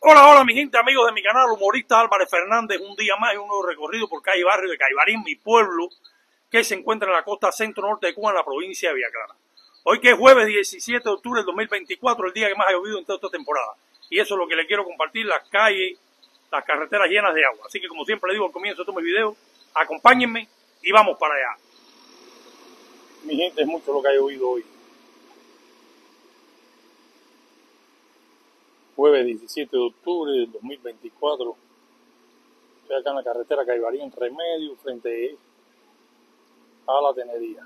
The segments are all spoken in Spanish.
Hola, hola mi gente, amigos de mi canal, humorista Álvarez Fernández, un día más y un nuevo recorrido por calle y barrio de Caibarín, mi pueblo, que se encuentra en la costa centro-norte de Cuba, en la provincia de Villaclara. Hoy que es jueves 17 de octubre del 2024, el día que más ha llovido en toda esta temporada. Y eso es lo que le quiero compartir, las calles, las carreteras llenas de agua. Así que como siempre le digo al comienzo de todos mis videos, acompáñenme y vamos para allá. Mi gente, es mucho lo que ha llovido hoy. Jueves 17 de octubre del 2024. Estoy acá en la carretera Caibarín Remedio, frente a la Tenería.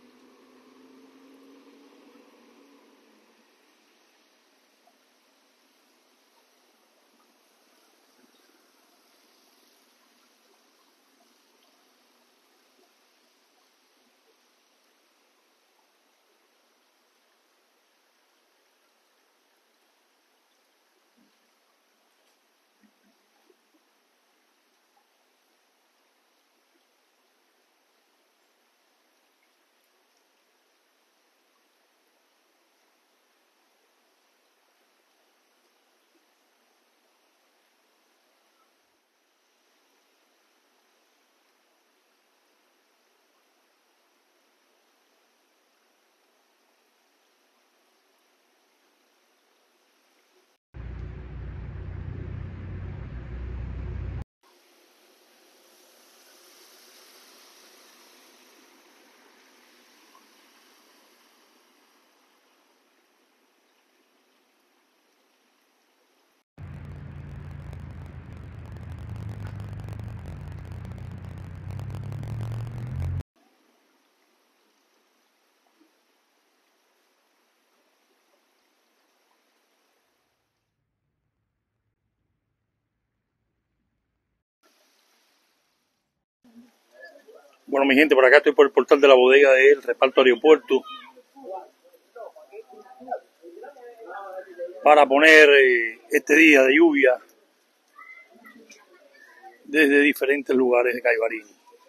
Bueno, mi gente, por acá estoy por el portal de la bodega del reparto aeropuerto para poner este día de lluvia desde diferentes lugares de Caibarín.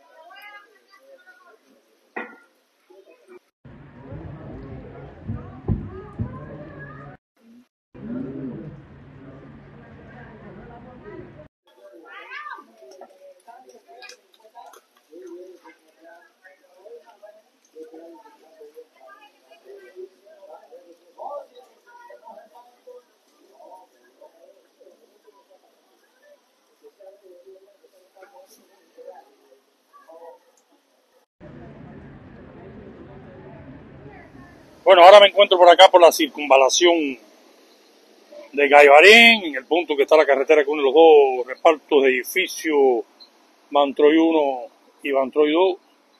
Bueno, ahora me encuentro por acá por la circunvalación de Caibarín, en el punto que está la carretera que une los dos repartos de edificios Bantroy 1 y Bantroy 2.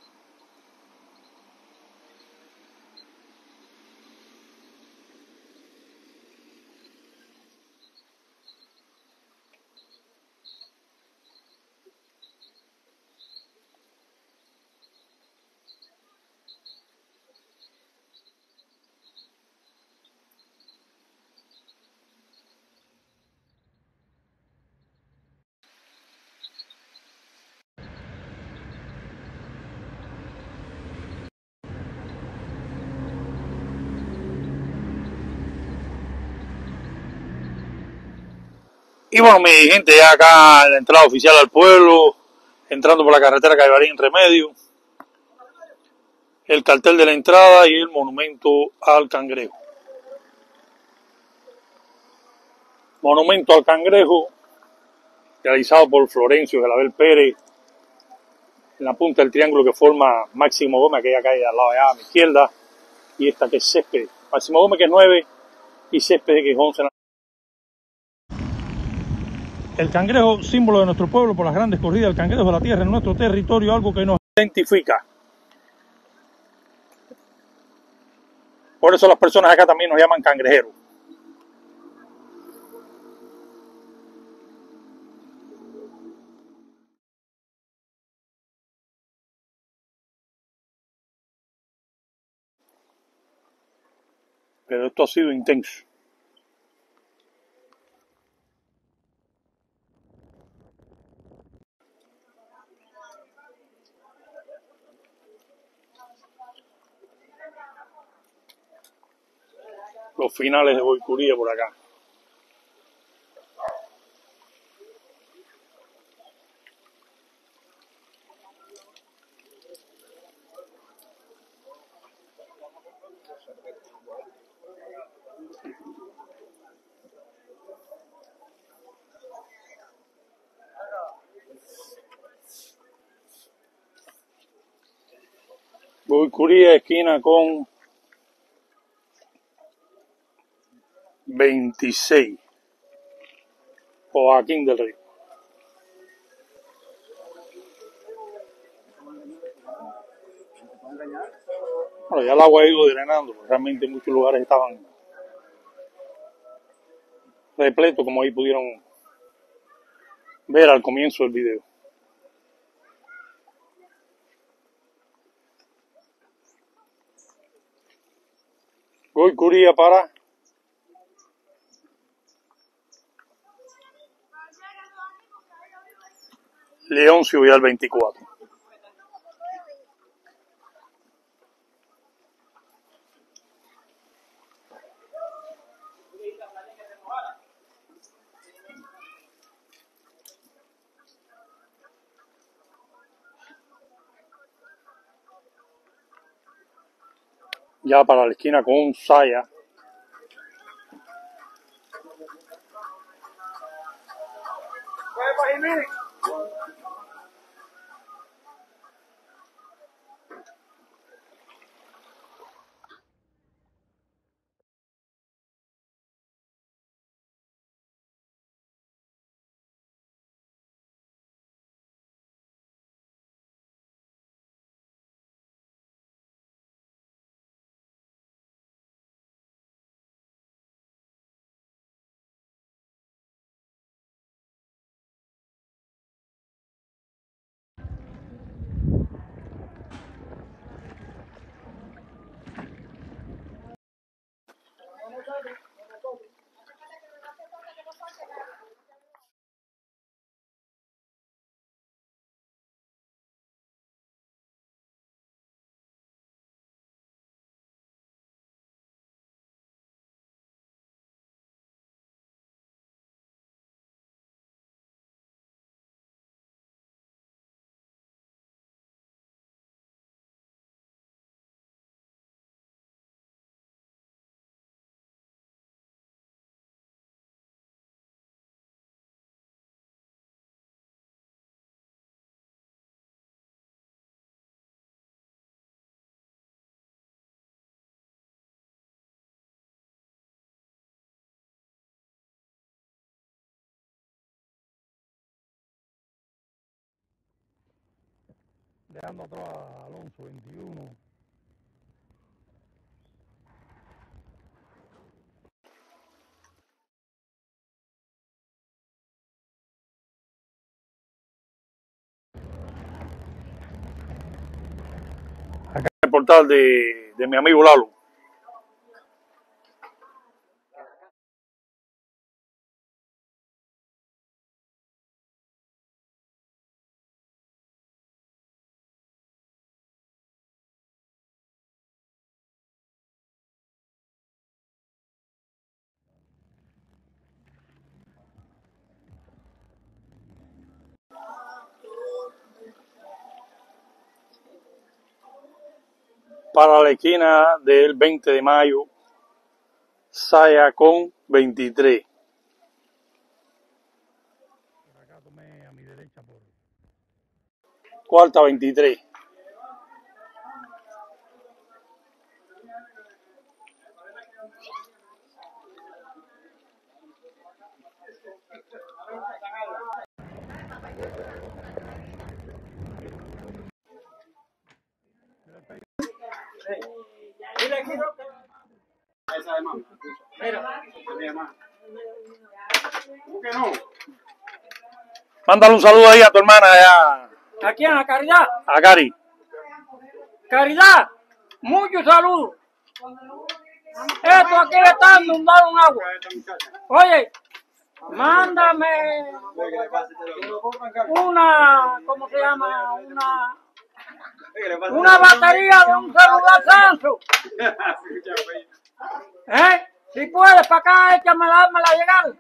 Y bueno, mi gente, ya acá en la entrada oficial al pueblo, entrando por la carretera Caibarín Remedio, el cartel de la entrada y el monumento al cangrejo. Monumento al cangrejo, realizado por Florencio Gelabel Pérez, en la punta del triángulo que forma Máximo Gómez, aquella calle al lado allá a mi izquierda, y esta que es Césped. Máximo Gómez que es 9 y Césped que es 11. El cangrejo, símbolo de nuestro pueblo por las grandes corridas del cangrejo de la tierra en nuestro territorio, algo que nos identifica. Por eso las personas acá también nos llaman cangrejeros. Pero esto ha sido intenso. Los finales de Boicuría por acá. Goicuría esquina con 26. Joaquín del Río. Bueno, ya el agua ha ido drenando, porque realmente muchos lugares estaban repletos, como ahí pudieron ver al comienzo del video. Goicuría para Leoncio Vial 24. Ya para la esquina con Saya. Dejando atrás a Alonso 21. Acá en el portal de mi amigo Lalo. Para la esquina del 20 de mayo, Saya con 23. Acá tomé a mi derecha por cuarta 23. Mándale un saludo ahí a tu hermana allá. ¿A quién? ¿A Caridad? A Cari. Caridad, muchos saludos. Esto aquí está inundado en agua. Oye, mándame una, ¿cómo se llama? Una batería de un celular Samsung. Si puedes, para acá, échamela, házmela llegar.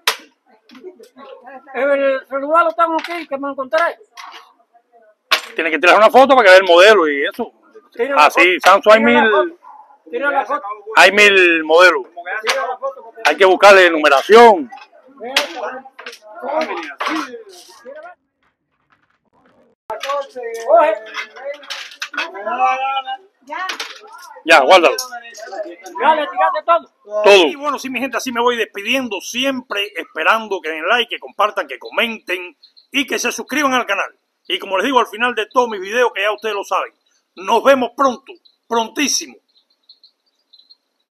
El celular lo tengo aquí, que me encontré. Tiene que tirar una foto para que vea el modelo y eso. Sí, Samsung hay 1000. Tira la foto. Hay 1000 modelos. Hay que buscarle numeración. Ya, guárdalo. Ya le tiraste todo. Todo. Y bueno, sí, mi gente, así me voy despidiendo, siempre esperando que den like, que compartan, que comenten y que se suscriban al canal. Y como les digo al final de todos mis videos, que ya ustedes lo saben, nos vemos pronto, prontísimo.